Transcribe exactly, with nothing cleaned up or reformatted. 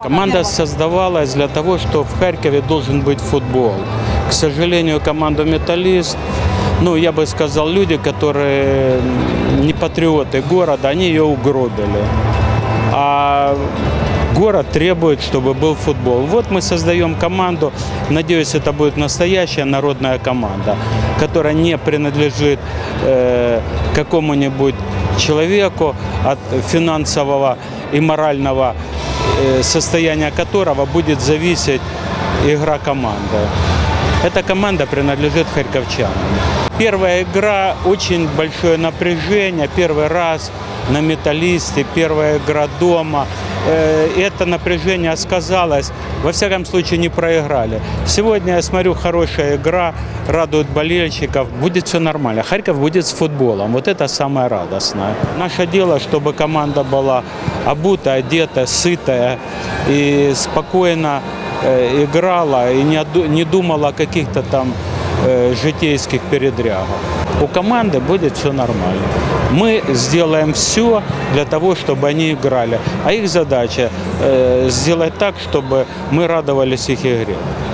Команда создавалась для того, что в Харькове должен быть футбол. К сожалению, команду «Металлист», ну, я бы сказал, люди, которые не патриоты города, они ее угробили. А город требует, чтобы был футбол. Вот мы создаем команду, надеюсь, это будет настоящая народная команда, которая не принадлежит э, какому-нибудь человеку, от финансового и морального э, состояния которого будет зависеть игра команды. Эта команда принадлежит харьковчанам. Первая игра, очень большое напряжение, первый раз на «Металлисте», первая игра дома. Это напряжение сказалось, во всяком случае не проиграли. Сегодня, я смотрю, хорошая игра, радует болельщиков, будет все нормально. Харьков будет с футболом, вот это самое радостное. Наше дело, чтобы команда была обута, одета, сытая и спокойно играла и не думала о каких-то там житейских передрягах. У команды будет все нормально. Мы сделаем все для того, чтобы они играли. А их задача сделать так, чтобы мы радовались их игре.